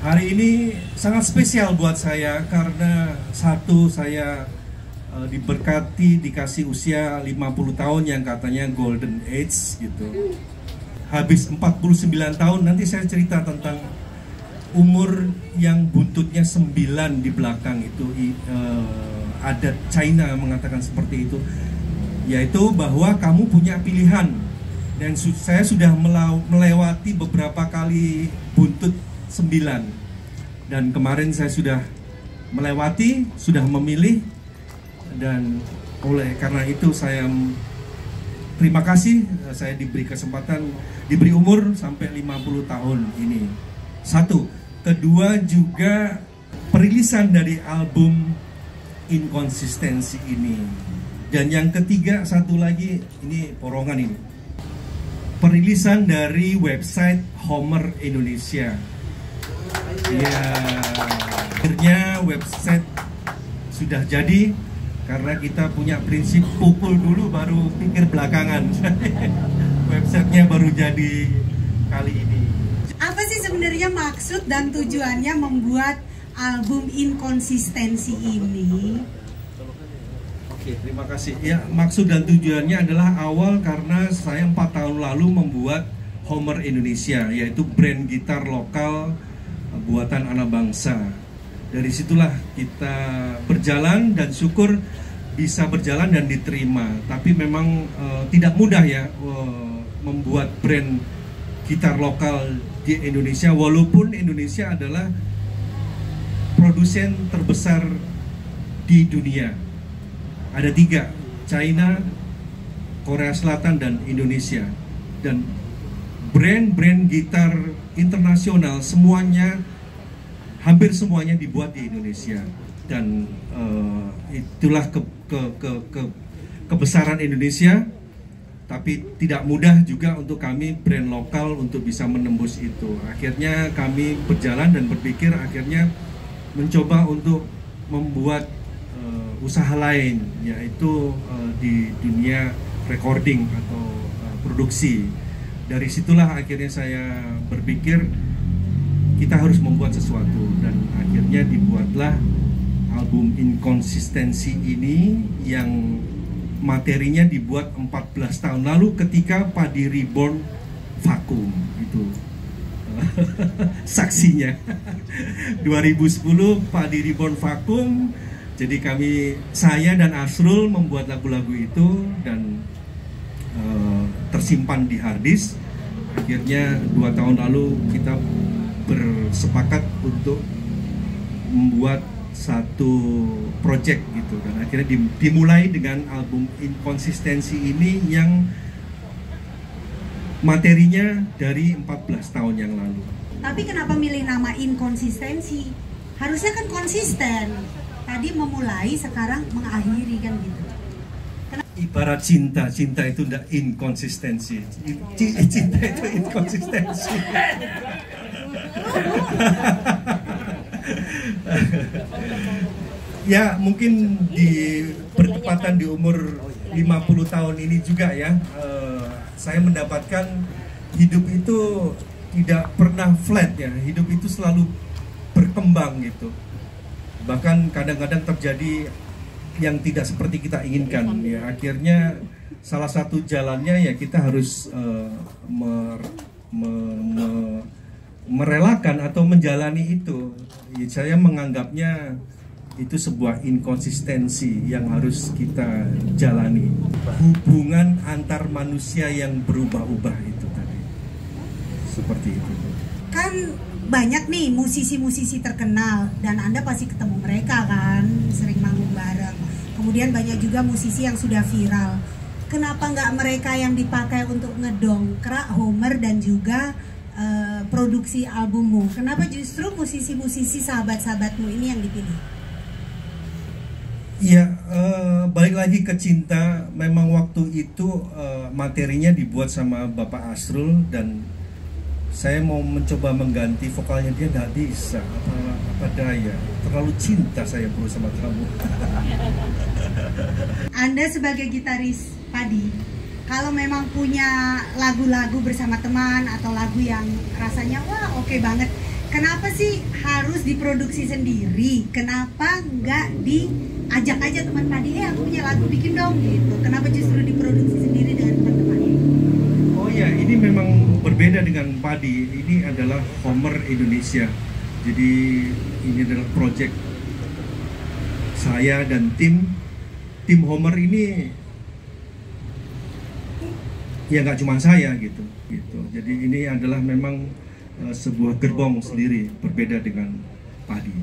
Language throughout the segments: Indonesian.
Hari ini sangat spesial buat saya karena satu, saya diberkati dikasih usia 50 tahun yang katanya golden age gitu. Habis 49 tahun nanti saya cerita tentang umur yang buntutnya 9 di belakang itu. Adat China mengatakan seperti itu, yaitu bahwa kamu punya pilihan. Dan saya sudah melewati beberapa kali buntut 9. Dan kemarin saya sudah melewati, sudah memilih. Dan oleh karena itu saya terima kasih, saya diberi kesempatan, diberi umur sampai 50 tahun ini. Satu. Kedua juga perilisan dari album Inkonsistensi ini. Dan yang ketiga, satu lagi, ini porongan ini. Perilisan dari website Homer Indonesia. Ya, akhirnya website sudah jadi karena kita punya prinsip pukul dulu baru pikir belakangan. Websitenya baru jadi kali ini. Apa sih sebenarnya maksud dan tujuannya membuat album Inkonsistensi ini? Oke, terima kasih. Ya, maksud dan tujuannya adalah awal karena saya 4 tahun lalu membuat Homer Indonesia, yaitu brand gitar lokal buatan anak bangsa. Dari situlah kita berjalan dan syukur bisa berjalan dan diterima. Tapi memang tidak mudah ya membuat brand gitar lokal di Indonesia, walaupun Indonesia adalah produsen terbesar di dunia. Ada 3, China, Korea Selatan, dan Indonesia. Dan brand-brand gitar internasional semuanya, hampir semuanya dibuat di Indonesia. Dan itulah kebesaran Indonesia. Tapi tidak mudah juga untuk kami brand lokal untuk bisa menembus itu. Akhirnya kami berjalan dan berpikir akhirnya mencoba untuk membuat usaha lain, yaitu di dunia recording atau produksi. Dari situlah akhirnya saya berpikir kita harus membuat sesuatu, dan akhirnya dibuatlah album Inkonsistensi ini yang materinya dibuat 14 tahun lalu ketika Padi Reborn vakum itu. Saksinya 2010 Padi Reborn vakum, jadi saya dan Asrul membuat lagu-lagu itu dan tersimpan di harddisk. Akhirnya 2 tahun lalu kita bersepakat untuk membuat satu project gitu, dan akhirnya dimulai dengan album Inkonsistensi ini yang materinya dari 14 tahun yang lalu. Tapi kenapa milih nama Inkonsistensi? Harusnya kan konsisten. Tadi memulai, sekarang mengakhiri kan gitu. Ibarat cinta itu tidak inkonsistensi. Cinta itu inkonsistensi. Ya, mungkin di bertepatan di umur 50 tahun ini juga ya, saya mendapatkan hidup itu tidak pernah flat ya, hidup itu selalu berkembang gitu. Bahkan kadang-kadang terjadi yang tidak seperti kita inginkan ya. Akhirnya salah satu jalannya ya kita harus merelakan atau menjalani itu. Ya, saya menganggapnya itu sebuah inkonsistensi yang harus kita jalani. Hubungan antar manusia yang berubah-ubah itu tadi. Seperti itu. Kan banyak nih musisi-musisi terkenal, dan Anda pasti ketemu mereka kan, sering manggung bareng. Kemudian banyak juga musisi yang sudah viral. Kenapa nggak mereka yang dipakai untuk ngedongkrak Homer dan juga produksi albummu? Kenapa justru musisi-musisi sahabat-sahabatmu ini yang dipilih? Ya, balik lagi ke cinta. Memang waktu itu materinya dibuat sama Bapak Asrul, dan saya mau mencoba mengganti vokalnya, dia nggak bisa. Apa daya, terlalu cinta saya bro sama kamu. Anda sebagai gitaris Padi, kalau memang punya lagu-lagu bersama teman atau lagu yang rasanya wah oke banget, kenapa sih harus diproduksi sendiri? Kenapa nggak diajak aja teman padi, aku punya lagu bikin dong gitu. Kenapa justru diproduksi sendiri dengan teman-teman? Oh ya, ini memang berbeda dengan padi. Ini adalah Homer Indonesia. Jadi ini adalah project saya dan tim Homer ini. Ya nggak cuma saya gitu. Jadi ini adalah memang sebuah gerbong sendiri, berbeda dengan padi.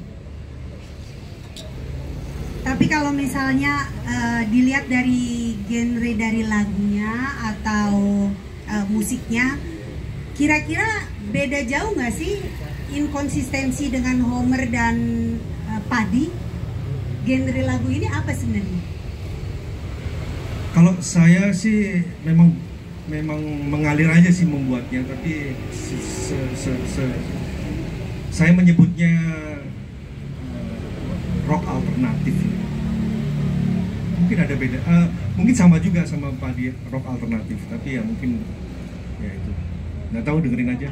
Tapi kalau misalnya dilihat dari genre dari lagunya atau musiknya, kira-kira beda jauh nggak sih inkonsistensi dengan Homer dan padi? Genre lagu ini apa sebenarnya? Kalau saya sih memang mengalir aja sih membuatnya, tapi saya menyebutnya rock alternatif. Mungkin ada beda, mungkin sama juga sama padi rock alternatif, tapi ya mungkin ya itu nggak tahu, dengerin aja.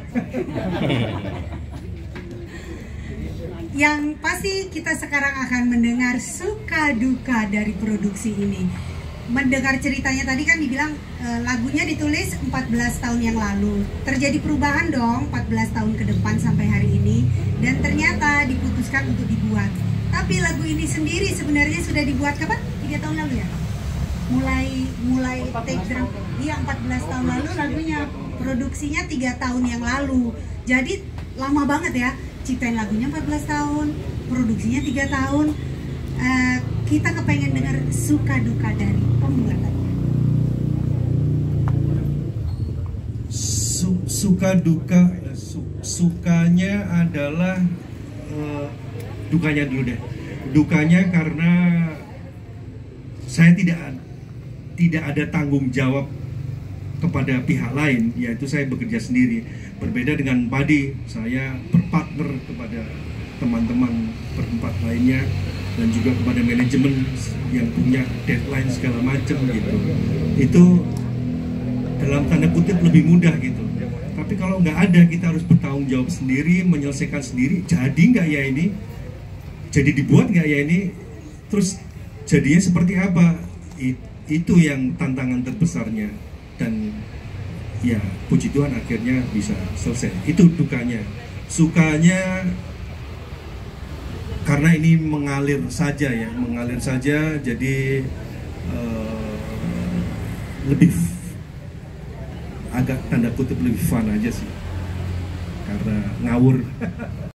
Yang pasti kita sekarang akan mendengar suka duka dari produksi ini. Mendengar ceritanya tadi kan dibilang lagunya ditulis 14 tahun yang lalu. Terjadi perubahan dong 14 tahun ke depan sampai hari ini, dan ternyata diputuskan untuk dibuat. Tapi lagu ini sendiri sebenarnya sudah dibuat kapan? 3 tahun lalu ya? Mulai take drum. Iya, 14 tahun lalu lagunya. Produksinya 3 tahun yang lalu. Jadi lama banget ya. Ciptain lagunya 14 tahun, produksinya 3 tahun. Kita kepengen dengar suka duka dari pembuatannya. Suka duka, sukanya adalah dukanya dulu deh. Dukanya karena saya tidak ada tanggung jawab kepada pihak lain, yaitu saya bekerja sendiri. Berbeda dengan padi, saya berpartner kepada teman-teman berempat lainnya, dan juga kepada manajemen yang punya deadline segala macam gitu. Itu dalam tanda kutip lebih mudah gitu. Tapi kalau nggak ada, kita harus bertanggung jawab sendiri, menyelesaikan sendiri. Jadi nggak ya ini? Jadi dibuat nggak ya ini? Terus jadinya seperti apa? Itu yang tantangan terbesarnya. Dan ya puji Tuhan akhirnya bisa selesai. Itu dukanya. Sukanya karena ini mengalir saja ya, jadi lebih agak tanda kutip lebih fun aja sih, karena ngawur.